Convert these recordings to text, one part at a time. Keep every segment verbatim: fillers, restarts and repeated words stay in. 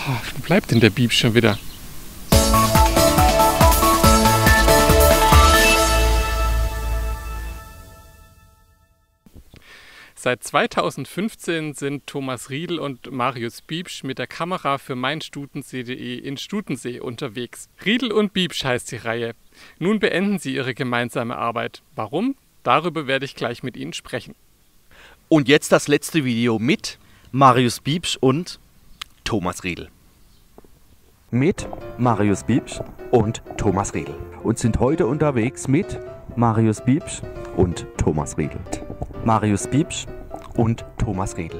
Wo bleibt denn der Biebsch schon wieder? Seit zweitausendfünfzehn sind Thomas Riedl und Marius Biebsch mit der Kamera für meinstutensee punkt de in Stutensee unterwegs. Riedl und Biebsch heißt die Reihe. Nun beenden sie ihre gemeinsame Arbeit. Warum? Darüber werde ich gleich mit Ihnen sprechen. Und jetzt das letzte Video mit Marius Biebsch und Thomas Riedl. Mit Marius Biebsch und Thomas Riedl. Und sind heute unterwegs mit Marius Biebsch und Thomas Riedl. Marius Biebsch und Thomas Riedl.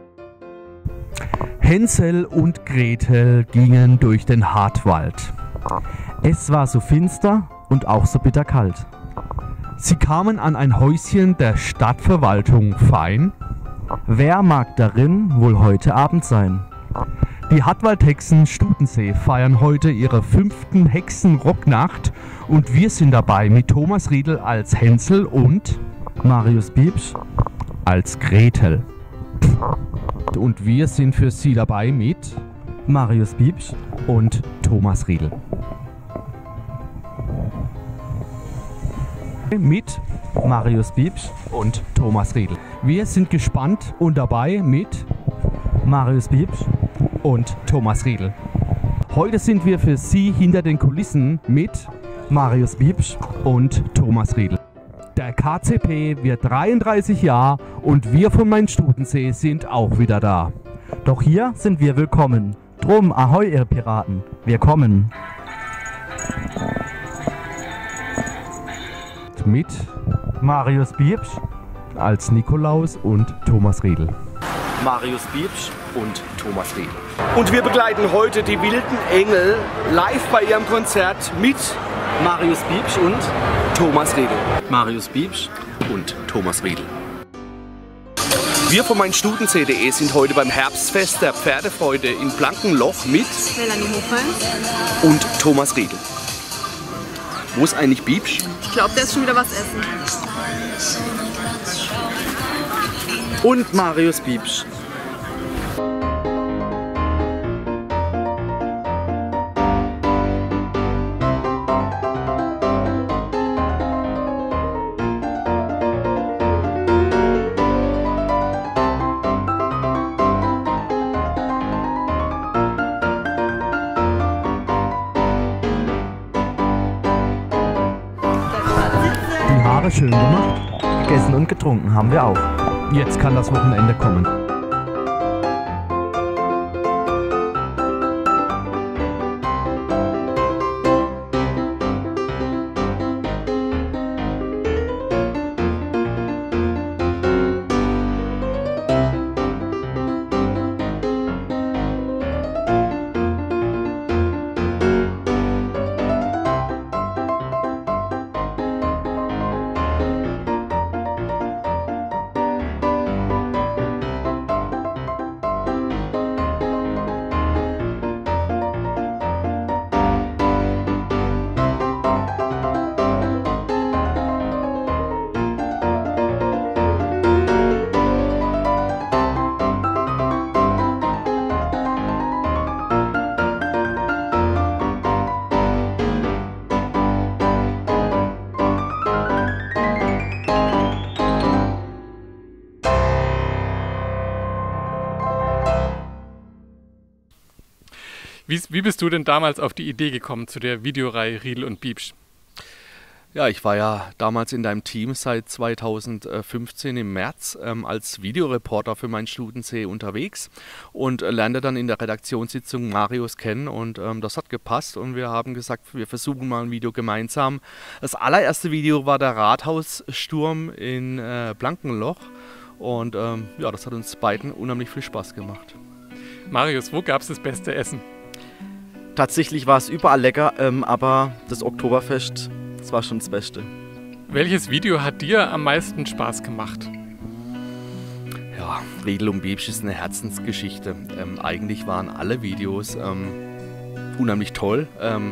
Hänsel und Gretel gingen durch den Hartwald. Es war so finster und auch so bitterkalt. Sie kamen an ein Häuschen der Stadtverwaltung fein. Wer mag darin wohl heute Abend sein? Die Hartwaldhexen Stutensee feiern heute ihre fünften Hexenrocknacht und wir sind dabei mit Thomas Riedl als Hänsel und Marius Biebsch als Gretel. Und wir sind für Sie dabei mit Marius Biebsch und Thomas Riedl. Mit Marius Biebsch und Thomas Riedl. Wir sind gespannt und dabei mit Marius Biebsch und Thomas Riedl. Heute sind wir für Sie hinter den Kulissen mit Marius Biebsch und Thomas Riedl. Der K C P wird dreiunddreißig Jahre und wir von Main-Stutensee sind auch wieder da. Doch hier sind wir willkommen. Drum ahoi ihr Piraten, wir kommen. Mit Marius Biebsch als Nikolaus und Thomas Riedl. Marius Biebsch und Thomas Riedl. Und wir begleiten heute die Wilden Engel live bei ihrem Konzert mit Marius Biebsch und Thomas Riedl. Marius Biebsch und Thomas Riedl. Wir von meinstutensee punkt de sind heute beim Herbstfest der Pferdefreude in Blankenloch mit Melanie Hofheim und Thomas Riedl. Wo ist eigentlich Biebsch? Ich glaube, der ist schon wieder was essen. Und Marius Biebsch. Haare schön gemacht. Gegessen und getrunken haben wir auch. Jetzt kann das Wochenende kommen. Wie, wie bist du denn damals auf die Idee gekommen zu der Videoreihe Riedl und Biebsch? Ja, ich war ja damals in deinem Team seit zweitausendfünfzehn im März ähm, als Videoreporter für Main-Stutensee unterwegs und äh, lernte dann in der Redaktionssitzung Marius kennen und ähm, das hat gepasst und wir haben gesagt, wir versuchen mal ein Video gemeinsam. Das allererste Video war der Rathaussturm in äh, Blankenloch und ähm, ja, das hat uns beiden unheimlich viel Spaß gemacht. Marius, wo gab es das beste Essen? Tatsächlich war es überall lecker, ähm, aber das Oktoberfest, das war schon das Beste. Welches Video hat dir am meisten Spaß gemacht? Ja, Riedl und Biebsch ist eine Herzensgeschichte. Ähm, eigentlich waren alle Videos ähm, unheimlich toll. Ähm,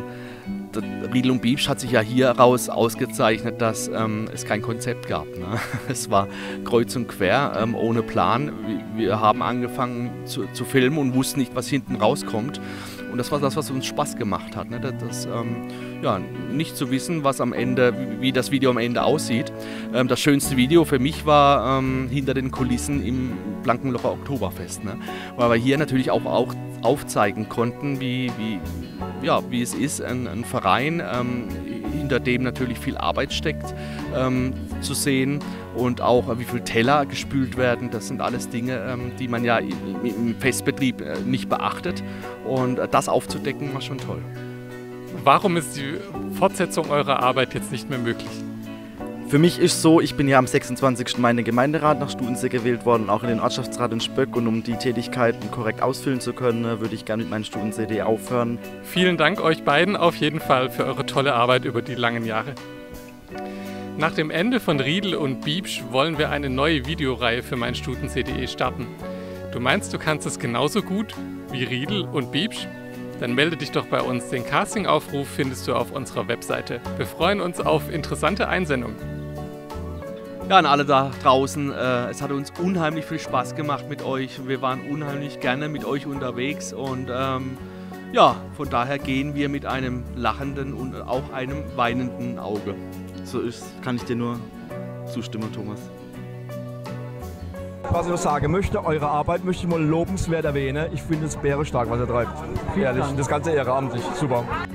Riedl und Biebsch hat sich ja hieraus ausgezeichnet, dass ähm, es kein Konzept gab. Ne? Es war kreuz und quer, ähm, ohne Plan. Wir haben angefangen zu, zu filmen und wussten nicht, was hinten rauskommt. Und das war das, was uns Spaß gemacht hat. Ne? Das, das, ähm, ja, nicht zu wissen, was am Ende, wie, wie das Video am Ende aussieht. Ähm, das schönste Video für mich war ähm, hinter den Kulissen im Blankenlocher Oktoberfest. Ne? Weil wir hier natürlich auch, auch aufzeigen konnten, wie, wie, ja, wie es ist, ein, ein Verein, ähm, hinter dem natürlich viel Arbeit steckt, ähm, zu sehen und auch äh, wie viele Teller gespült werden. Das sind alles Dinge, ähm, die man ja im, im Festbetrieb äh, nicht beachtet, und äh, das aufzudecken war schon toll. Warum ist die Fortsetzung eurer Arbeit jetzt nicht mehr möglich? Für mich ist so, ich bin ja am sechsundzwanzigsten Mai in den Gemeinderat nach Studensee gewählt worden, auch in den Ortschaftsrat in Spöck, und um die Tätigkeiten korrekt ausfüllen zu können, würde ich gerne mit meinem Studensee punkt de aufhören. Vielen Dank euch beiden auf jeden Fall für eure tolle Arbeit über die langen Jahre. Nach dem Ende von Riedl und Biebsch wollen wir eine neue Videoreihe für mein Studensee punkt de starten. Du meinst, du kannst es genauso gut wie Riedl und Biebsch? Dann melde dich doch bei uns. Den Casting-Aufruf findest du auf unserer Webseite. Wir freuen uns auf interessante Einsendungen. Ja, an alle da draußen, äh, es hat uns unheimlich viel Spaß gemacht mit euch. Wir waren unheimlich gerne mit euch unterwegs, und ähm, ja, von daher gehen wir mit einem lachenden und auch einem weinenden Auge. So ist, kann ich dir nur zustimmen, Thomas. Was ich noch sagen möchte, eure Arbeit möchte ich mal lobenswert erwähnen. Ich finde es bärenstark, was ihr treibt. Ehrlich, das ganze ehrenamtlich. Super.